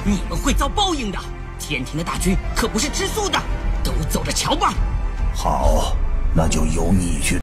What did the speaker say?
你们会遭报应的。天庭的大军可不是吃素的，都走着瞧吧。 好，那就由你去。